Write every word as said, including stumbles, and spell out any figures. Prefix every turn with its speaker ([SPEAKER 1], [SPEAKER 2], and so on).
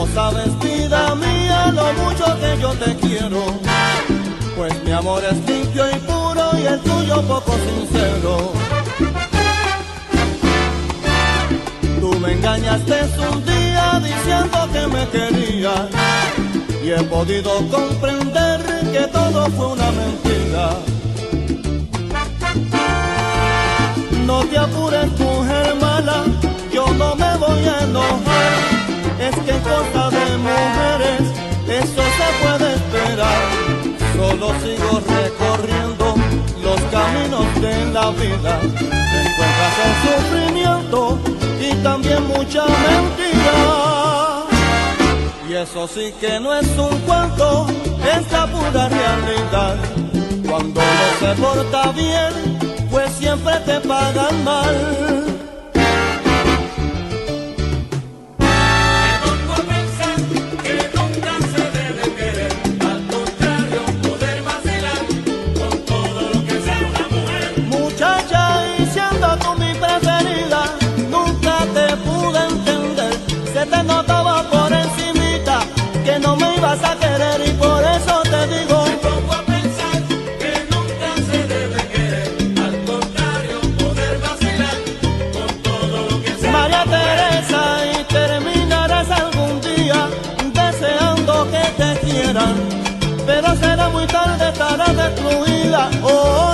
[SPEAKER 1] sabes, vida mía, lo mucho que yo te quiero, pues mi amor es limpio y puro y el tuyo poco sincero. Tú me engañaste un día diciendo que me querías y he podido comprender que todo fue una mentira. No te apures, mujer mala, yo no me voy a enojar. Es que en cosa de mujeres eso se puede esperar. Solo sigo recorriendo los caminos de la vida. Te encuentras el sufrimiento y también mucha mentira. Y eso sí que no es un cuento, es la pura realidad. Cuando no se porta bien, pues siempre te pagan mal. Te notaba por encimita que no me ibas a querer y por eso te digo.
[SPEAKER 2] Me pongo a pensar que nunca se debe querer, al contrario poder vacilar con todo lo que sea.
[SPEAKER 1] María Teresa, y terminarás algún día deseando que te quieran, pero será muy tarde, estarás destruida. Oh,